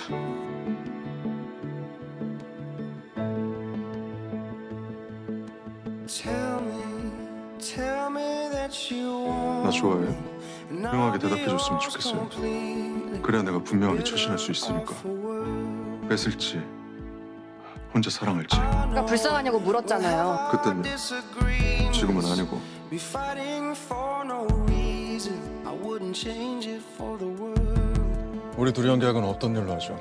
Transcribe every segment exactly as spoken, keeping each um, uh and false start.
나 좋아해. 분명하게 대답해줬으면 좋겠어요. 그래야 내가 분명하게 처신할 수 있으니까. 뺏을지 혼자 사랑할지. 그러니까 불쌍하냐고 물었잖아요. 그땐 지금은 아니고. 우리 둘이 한 계약은 없던 일로 하죠.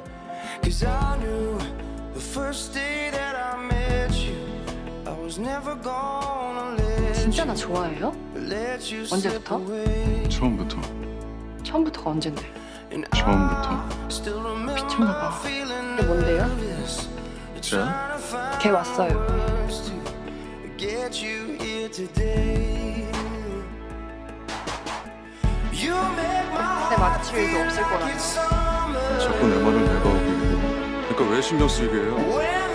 진짜 나 좋아해요? 언제부터? 처음부터. 처음부터가 언젠데? 처음부터. 미쳤나봐. 이게 뭔데요? 자, 걔 왔어요. 내 마주칠 일도 없을 거라며. 자꾸 내 말을 내가 오게 해. 그러니까 왜 신경 쓰이게 해요?